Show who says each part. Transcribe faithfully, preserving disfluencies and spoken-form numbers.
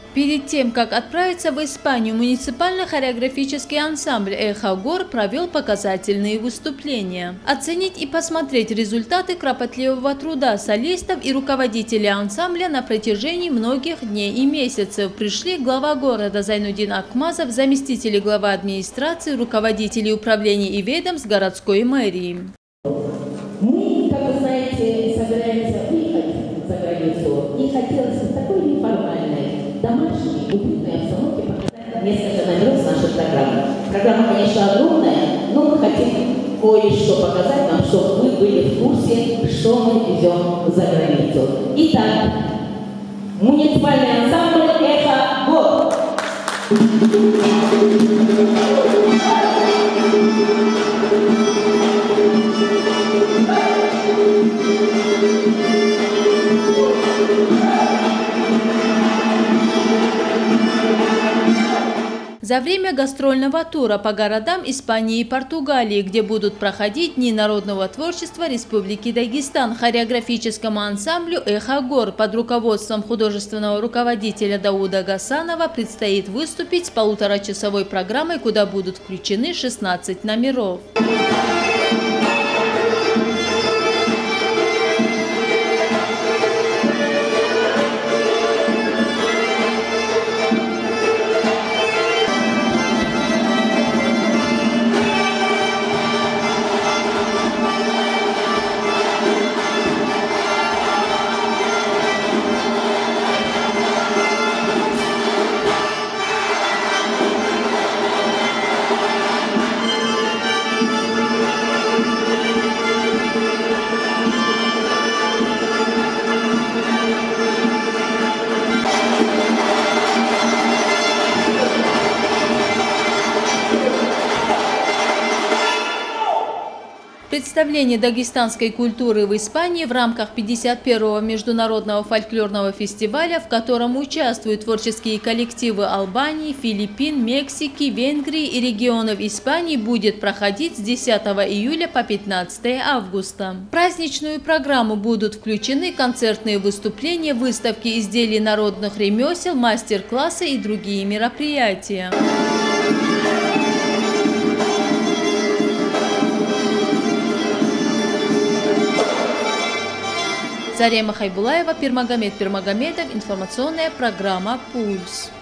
Speaker 1: Перед тем, как отправиться в Испанию, муниципально-хореографический ансамбль «Эхо гор» провел показательные выступления. Оценить и посмотреть результаты кропотливого труда солистов и руководителей ансамбля на протяжении многих дней и месяцев пришли глава города Зайнудин Акмазов, заместители главы администрации, руководители управлений и ведомств городской мэрии.
Speaker 2: Мы, как вы знаете, собираемся выехать за границу, и хотелось бы такой неформальной, домашней, уютной обстановке показать несколько номеров с нашей программы. Программа, конечно, огромная, но мы хотим кое-что показать нам, чтобы вы были в курсе, что мы везем за границу. Итак, муниципальный ансамбль «Эхо гор».
Speaker 1: За время гастрольного тура по городам Испании и Португалии, где будут проходить Дни народного творчества Республики Дагестан, хореографическому ансамблю «Эхо гор» под руководством художественного руководителя Дауда Гасанова предстоит выступить с полуторачасовой программой, куда будут включены шестнадцать номеров. Представление дагестанской культуры в Испании в рамках пятьдесят первого международного фольклорного фестиваля, в котором участвуют творческие коллективы Албании, Филиппин, Мексики, Венгрии и регионов Испании, будет проходить с десятого июля по пятнадцатое августа. В праздничную программу будут включены концертные выступления, выставки изделий народных ремесел, мастер-классы и другие мероприятия. Зарема Хайбулаева, Пирмагомед Пирмагомедов, информационная программа «Пульс».